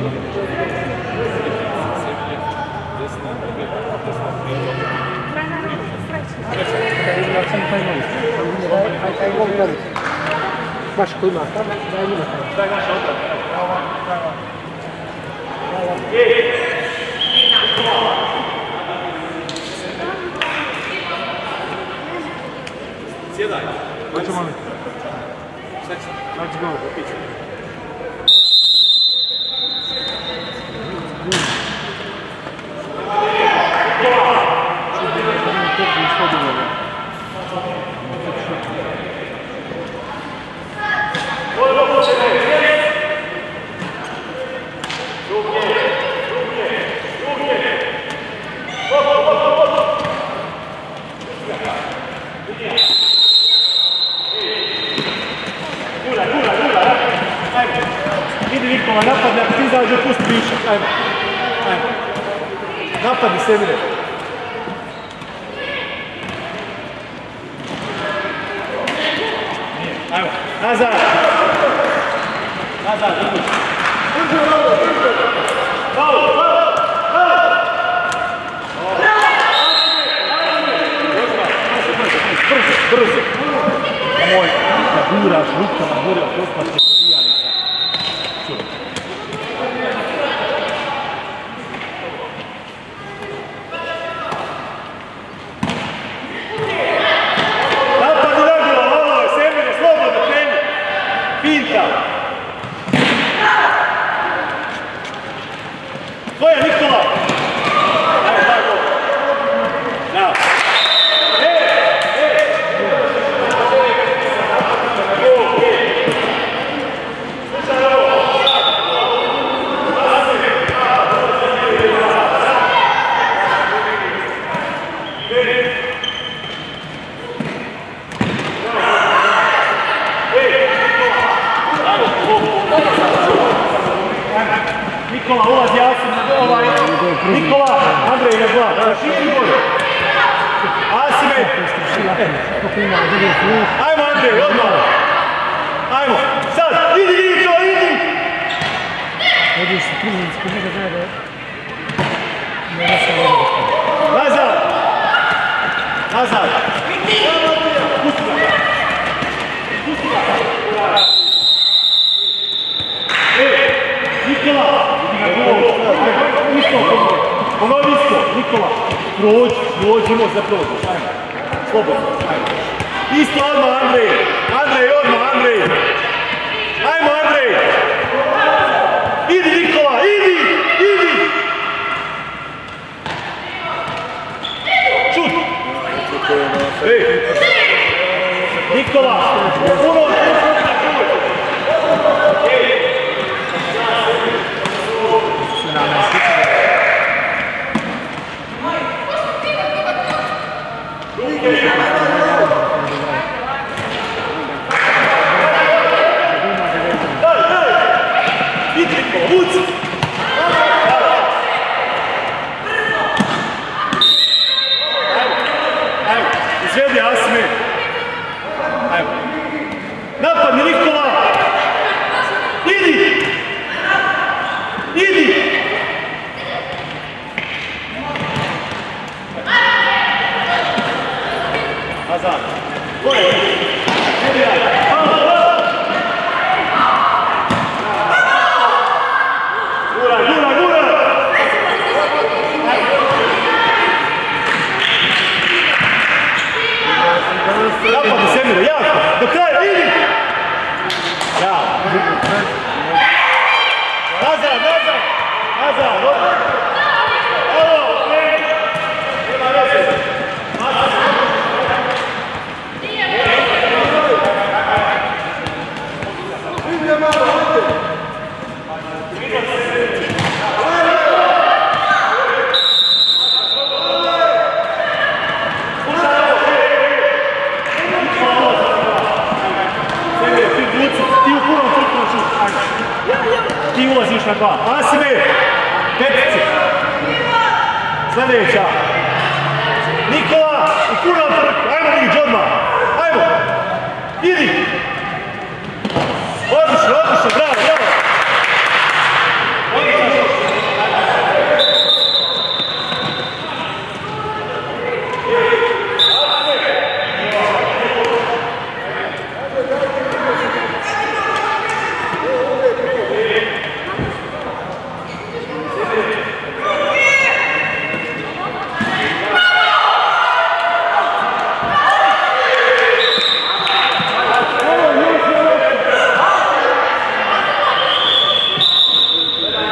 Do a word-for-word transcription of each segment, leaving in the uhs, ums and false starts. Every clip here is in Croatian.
Baš koji ima tam, daj njima taj. Daj naša obrana. Sjedaj. Hoćemo li? Let's go. Napadne, ako ti izađe, pusti višak, ajmo. Ajmo. Napadni Semire. Ajmo, nazad. Nazad, ideš. Bravo, bravo, bravo. Brzo, brzo. Moj, da guraš rukama, guraš dospaće. Tvoja Nikola! Ajde, daj go! Bravo! E! E! Slušaj ovo! Nikola, ulazi Asim na ovaj, Nikola, Andrej na dva, šiti gore. Asime! Ajmo Andrej, odmah! Ajmo, sad, idi, idi to, idi! Odiš se priznici, ko možda zna da je... Nazad! Nazad! Pusti ga! Pusti ga! Nikola! Isto, ponovi isto, Nikola. Prođi, prođimo za prođu. Ajmo, slobodno. Isto odmah Andrej. Andrej, odmah Andrej. Ajmo Andrej. Idi Nikola, idi, idi. Šut. Ej. Nikola, puno. Izvedi Asime. Ajmo. Napadni Nikola. Idi. Idi. Nazad. Gore. Gura, gura, gura. Napadni Semire, jako. Do kraja, idi. Bravo. Nazad, nazad. Nazad, dobro. Evo, kreni. Nema veze. Nazad. Idem malo, idem. Ti ulaziš na dva. Asime! Petice! Sljedeća! Nikola! I puno trk! Ajmo niđi odmah! Ajmo! Idi! Odlično, odlično! Bravo, bravo! Odlično!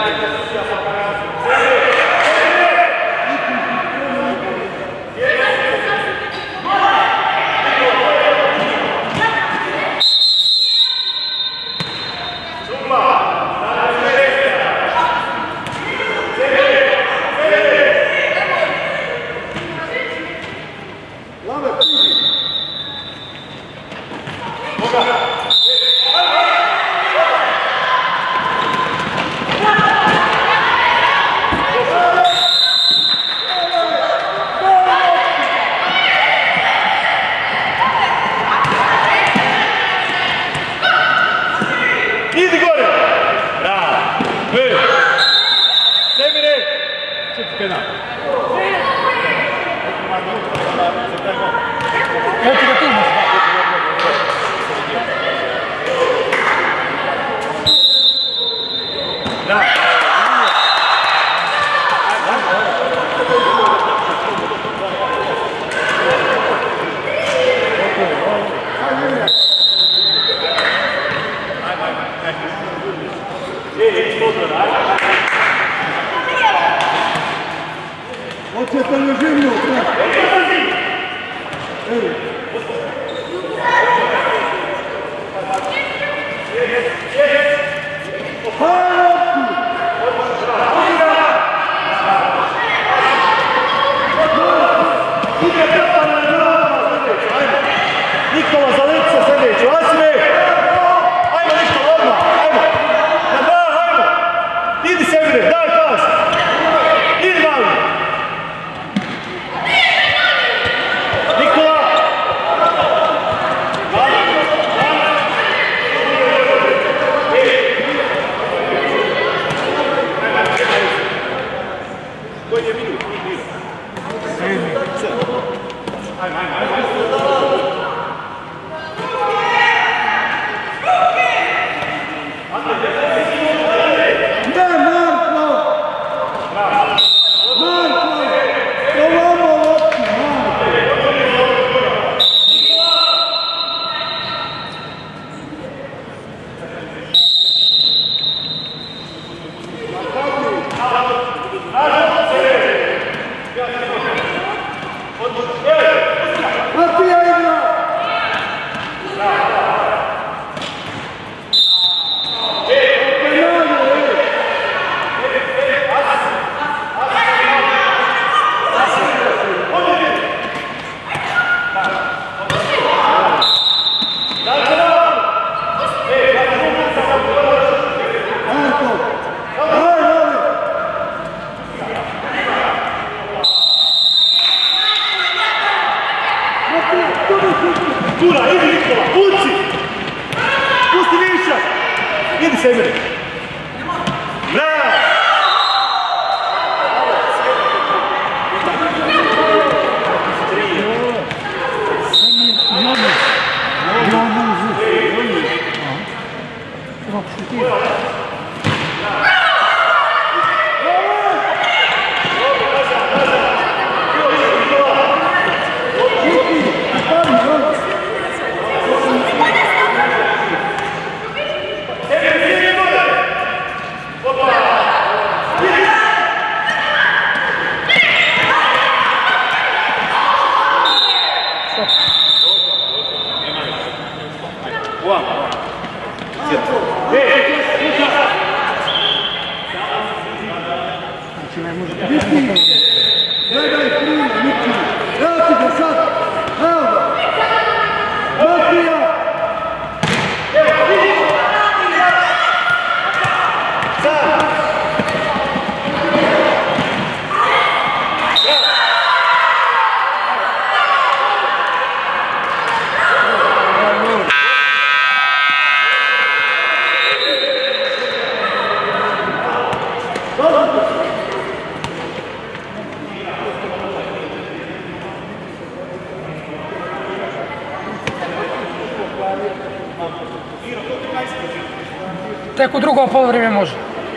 Tek u drugo poluvreme može.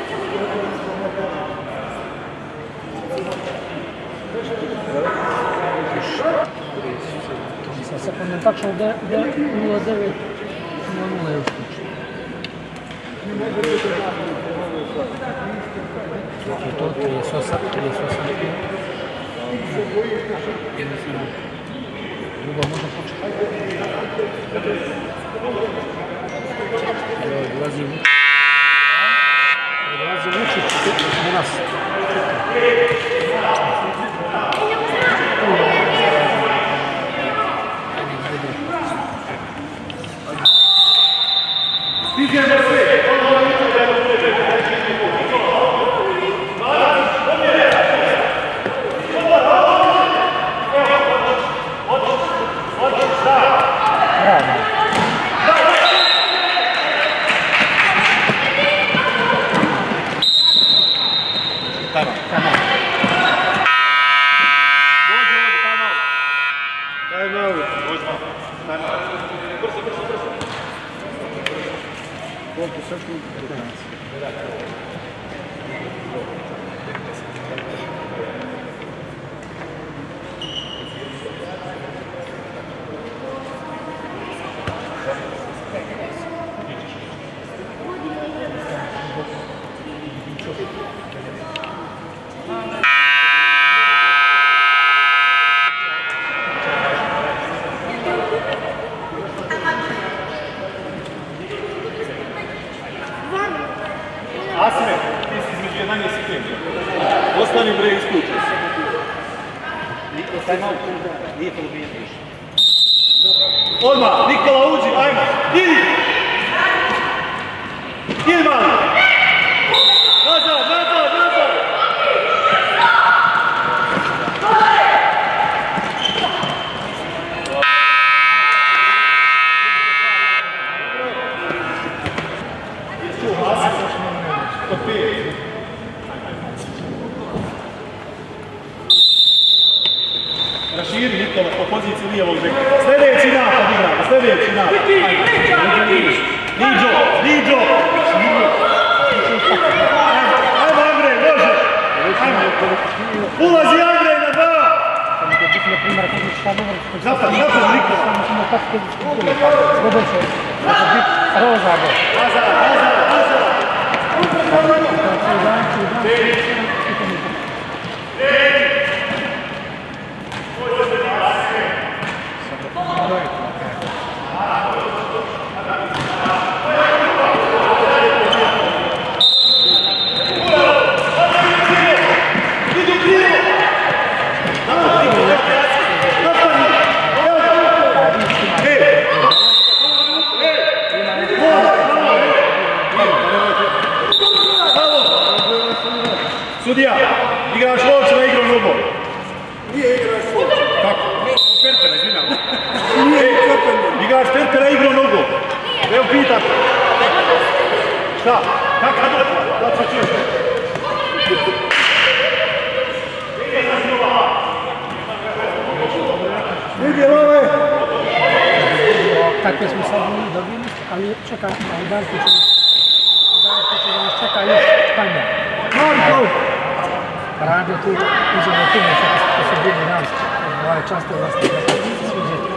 Sad se pomem tačno nula devet nula nula je u slučaju. je to trideset osam, trideset osam. Drugo možda početi. Evo, dolazi Vučić. Dolazi Vučić na nas. Stižemo sve! Asime, ti si između jednanje sekundi. Ostani bre, isključi se. Odmah, Nikola uđi, ajmo, idi! Idi mali! Nazad, nazad, nazad! Raširi Nikola po poziciji lijevog beka. Sljedeći napad igramo, sljedeći napad. Liđo, Liđo! Ajmo Andrej, može! Ulazi Andrej na dva! Zapad, zapad Nikola! Roza, bo. Nazad, nazad, nazad! Sudija, igraš lovče na igru nogu. Nije igraš lovče. Kako? Perpera, izvinjamo. Nije perpera. Igraš perpera igru nogu. Evo pitam. Šta? Kako? Da ću čuti. Vidi love. Takve smo sad dobili, ali čekaj, ali Darko će da nas čeka još Španja. Marko! Radio tu, uzemo tu, što su bili nas, ovaj často vas ne da sviđete.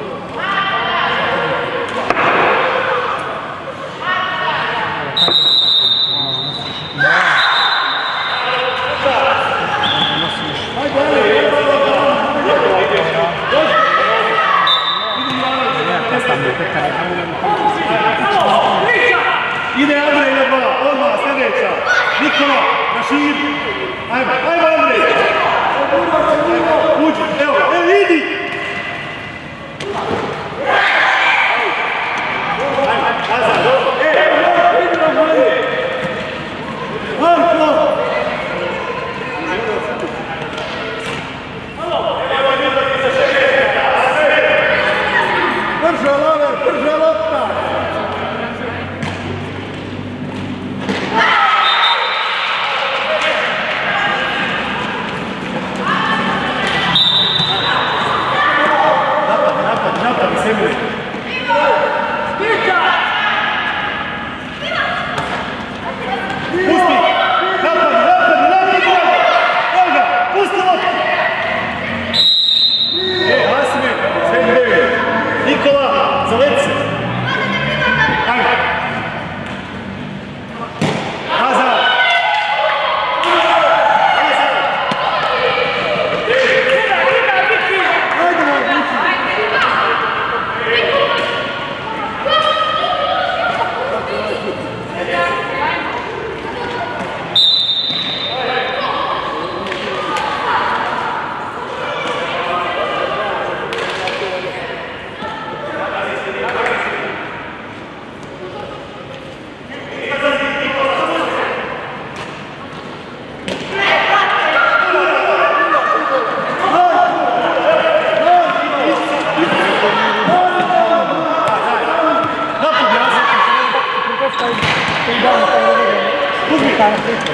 Ide Andrej na dva, odmah, sljedeća. Nikola, Rašir. Ajmo, ajmo Andrej. Uđi, evo, evo, idi. Ajmo, nazad, dobro. E, igra manje. Marko. Brže, Laver, brže, lopta.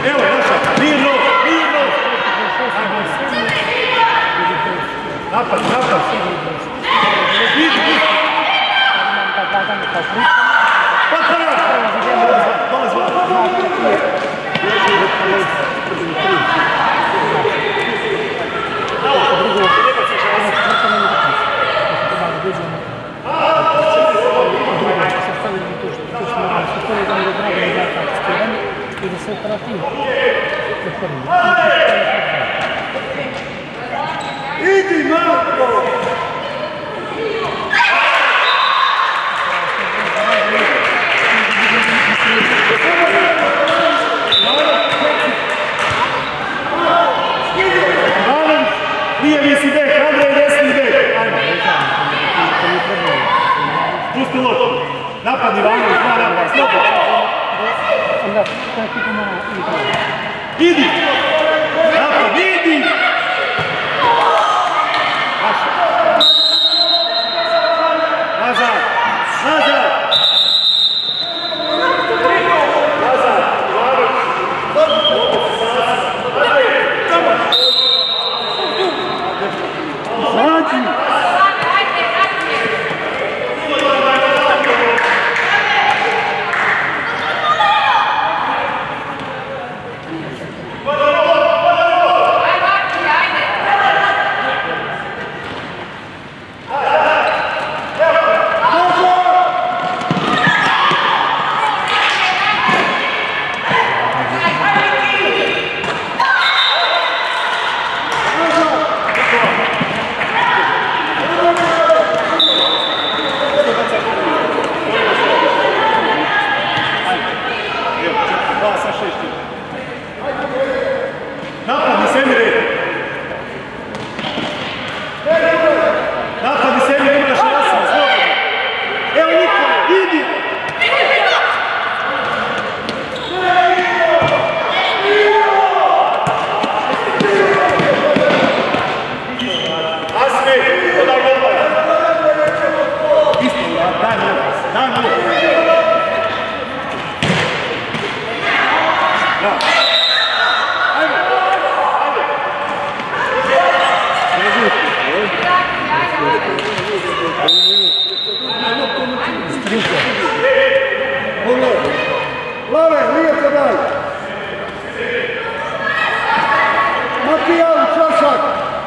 Evo je naša, mirno, mirno. Napad, napad. Pa prava! Dole zvana. I da se operativno idi Marko! Alen, lijevi si bek, Andrej desni bek. Pusti loptu. Napad Ivanović, dva napad, slobodno. onda ta ekipa mora igrati. Idi! Napad, idi! Nazad! Nazad! Nazad! Zađi! Lave, lijepo daj! Matijan, čašak!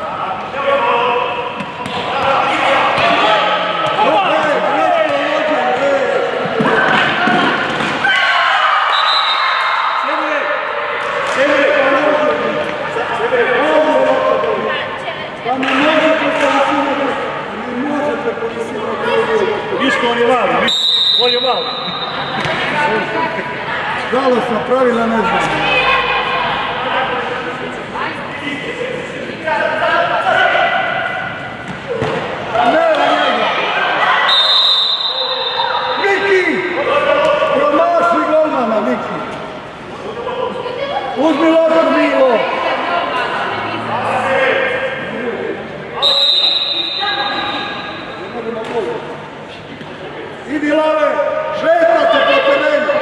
Pa ne možete polisirati, ne možete polisirati. Viško, on je mali, on je mali. Žalostna pravila ne znam. Nema njega! Miki! Promaši golmana, Miki! Uzmi loptu, Milo! Idi Lave, šetate po terenu!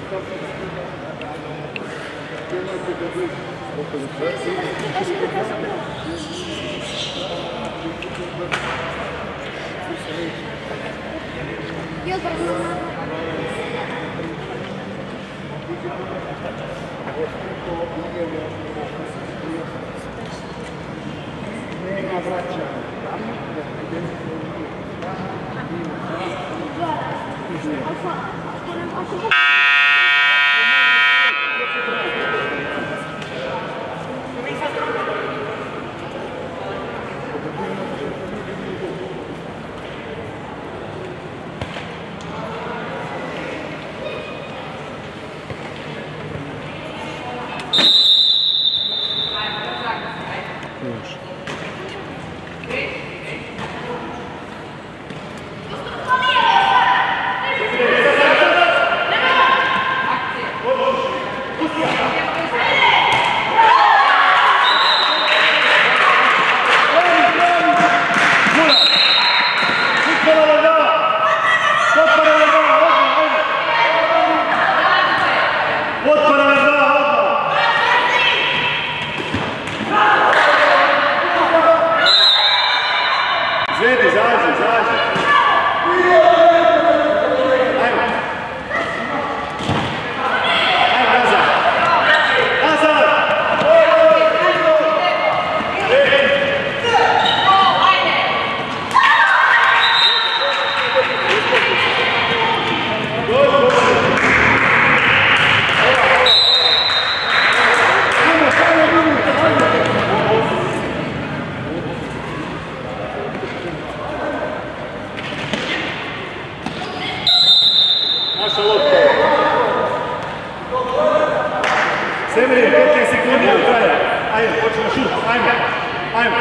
Severin, petnaest sekundi do kraja. Ajmo, počnemo šut, ajmo, ajmo.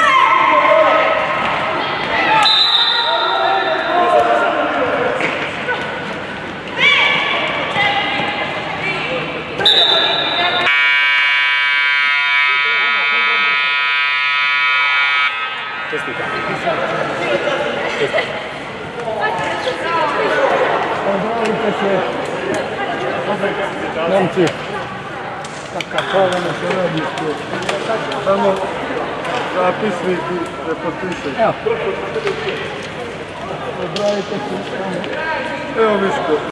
Čestika. Pozdravite se. Momci. Taka hvala na suradničku. Samo zapisnik i ne potpišem. Evo. Pozdravite se. Evo Miško.